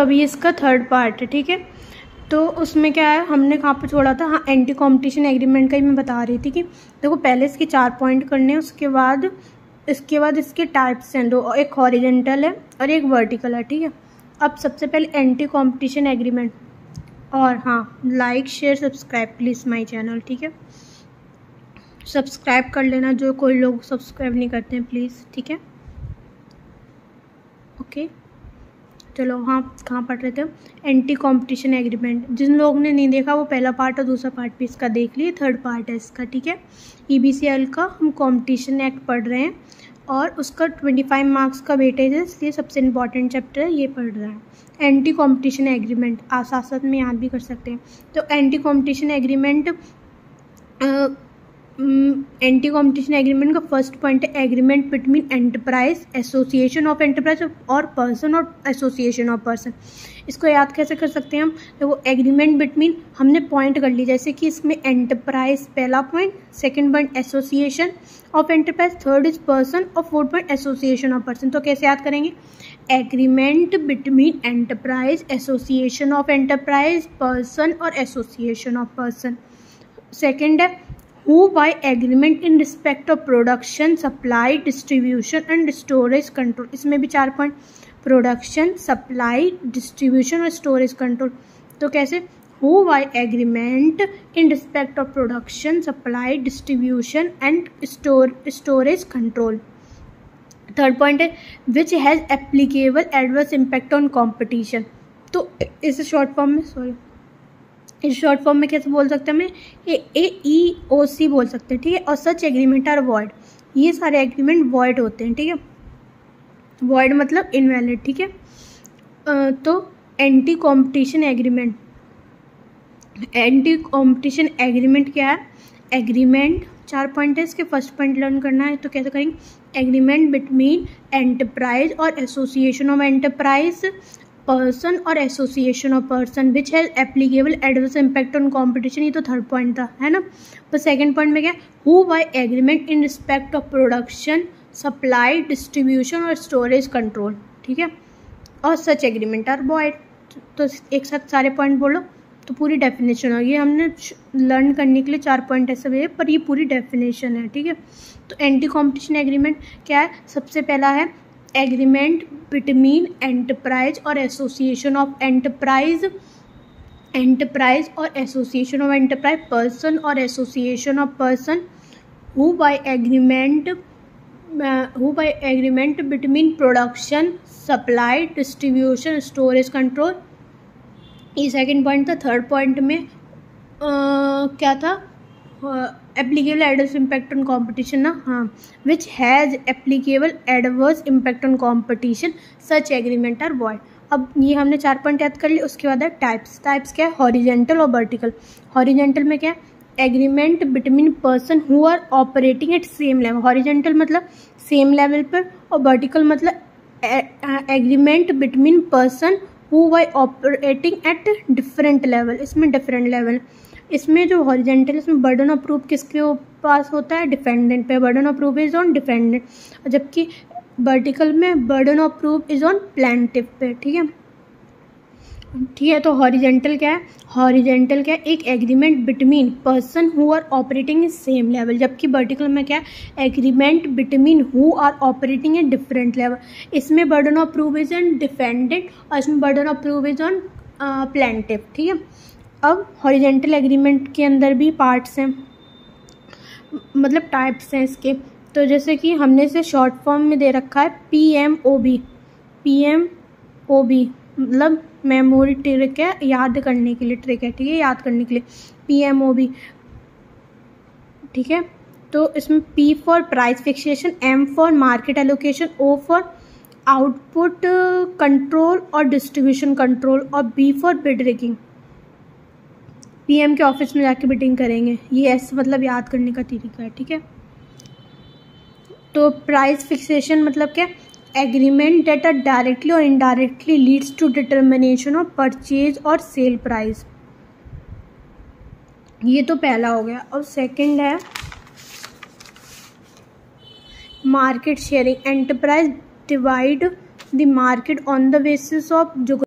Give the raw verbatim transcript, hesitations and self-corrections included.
अभी इसका third part है, ठीक है। तो उसमें क्या है, हमने कहाँ पे छोड़ा था, हाँ एंटी कॉम्पिटिशन एग्रीमेंट का ही मैं बता रही थी कि देखो पहले इसके चार पॉइंट करने हैं, उसके बाद इसके बाद इसके टाइप्स हैं दो, एक हॉरिजेंटल है और एक वर्टिकल है, ठीक है। अब सबसे पहले एंटी कॉम्पिटिशन एग्रीमेंट, और हाँ like share subscribe please my channel, ठीक है। सब्सक्राइब कर लेना, जो कोई लोग सब्सक्राइब नहीं करते हैं प्लीज़, ठीक है। ओके चलो, हाँ कहाँ पढ़ रहे थे, एंटी कॉम्पिटिशन एग्रीमेंट। जिन लोगों ने नहीं देखा वो पहला पार्ट और दूसरा पार्ट भी इसका देख लिए, थर्ड पार्ट है इसका, ठीक है। ई बी सी एल का हम कॉम्पिटिशन एक्ट पढ़ रहे हैं और उसका पच्चीस मार्क्स का वेटेज है, इसलिए सबसे इम्पॉर्टेंट चैप्टर है, ये पढ़ रहे हैं। एंटी कॉम्पिटिशन एग्रीमेंट आप साथ साथ में याद भी कर सकते हैं। तो anti competition agreement anti competition agreement का फर्स्ट पॉइंट है agreement between enterprise, association of enterprise और पर्सन और एसोसिएशन ऑफ पर्सन। इसको याद कैसे कर सकते हैं हम, देखो एग्रीमेंट बिटवीन हमने पॉइंट कर ली, जैसे कि इसमें एंटरप्राइज पहला point, second point association of enterprise, third is person और fourth point association of person. तो कैसे याद करेंगे, agreement between enterprise, association of enterprise, person और एसोसिएशन ऑफ पर्सन। सेकेंड है who by agreement in respect of production, supply, distribution and storage control। इसमें भी चार पॉइंट, प्रोडक्शन, सप्लाई, डिस्ट्रीब्यूशन और स्टोरेज कंट्रोल। तो कैसे, who by agreement in respect of production, supply, distribution and store storage control। Third point है which has applicable adverse impact on competition। तो इस short form में, सॉरी इस short form में कैसे बोल सकते हैं, हमें ए ई ओ सी बोल सकते हैं, ठीक है। और सच एग्रीमेंट आर वॉइड, ये सारे एग्रीमेंट वॉइड होते हैं, ठीक है। वॉइड मतलब इनवैलिड, ठीक है। तो anti competition agreement, anti competition agreement क्या है, एग्रीमेंट चार पॉइंट है इसके, फर्स्ट पॉइंट लर्न करना है। तो कैसे करेंगे, एग्रीमेंट बिटवीन एंटरप्राइज और एसोसिएशन ऑफ एंटरप्राइज, पर्सन और association of person which has applicable adverse impact on competition. ये तो थर्ड पॉइंट था, है ना। तो सेकंड पॉइंट में क्या, who by agreement in respect of production, supply, distribution और स्टोरेज कंट्रोल, ठीक है। और सच एग्रीमेंट आर वॉइड। तो एक साथ सारे पॉइंट बोलो तो पूरी डेफिनेशन होगी। हमने लर्न करने के लिए चार पॉइंट ऐसे हुए, पर ये पूरी डेफिनेशन है, ठीक है। तो एंटी कॉम्पिटिशन एग्रीमेंट क्या है, सबसे पहला है एग्रीमेंट बिटवीन एंटरप्राइज और एसोसिएशन ऑफ एंटरप्राइज, एंटरप्राइज और एसोसिएशन ऑफ एंटरप्राइज, पर्सन और association of person, who by agreement who by agreement between production, supply, distribution, storage control. ये सेकंड पॉइंट था। थर्ड पॉइंट में आ, क्या था, applicable adverse impact on competition ना, हाँ which has applicable adverse impact on competition, such agreement are void. अब ये हमने चार पॉइंट याद कर लिए। उसके बाद है टाइप्स। टाइप्स क्या है, हॉरिजेंटल और वर्टिकल। हॉरिजेंटल में क्या है, agreement between person who are operating at same level. Horizontal मतलब सेम लेवल पर, और वर्टिकल मतलब agreement between person who are operating at different level. इसमें डिफरेंट लेवल, इसमें जो हॉरिजेंटल, इसमें बर्डन ऑफ प्रूफ किसके पास होता है, डिफेंडेंट पे। Burden of proof is on defendant, और जबकि वर्टिकल में burden of proof is on plaintiff पे, ठीक है। ठीक है, तो हॉरिजेंटल क्या है, हॉरिजेंटल क्या है, एक agreement between person who are operating in same level. जबकि वर्टिकल में क्या है, agreement between who are operating in different level. इसमें burden of proof is on defendant और इसमें burden of proof is on plaintiff, ठीक है। अब हॉरिजेंटल एग्रीमेंट के अंदर भी पार्ट्स हैं, मतलब टाइप्स हैं इसके। तो जैसे कि हमने इसे शॉर्ट फॉर्म में दे रखा है P M O B. P M O B मतलब मेमोरी ट्रिक है, याद करने के लिए ट्रिक है, ठीक है, याद करने के लिए पी एम ओ बी, ठीक है। तो इसमें P for price fixation, M for market allocation, O for output control और डिस्ट्रीब्यूशन कंट्रोल, और B for bid rigging. PM के ऑफिस में जाके बिडिंग करेंगे, ये एस मतलब याद करने का तरीका है, ठीक है। तो प्राइस फिक्सेशन मतलब क्या, एग्रीमेंट डेट आर डायरेक्टली और indirectly leads to determination of purchase और सेल प्राइस। ये तो पहला हो गया। और सेकंड है market sharing. Enterprise divide the market on the basis of जो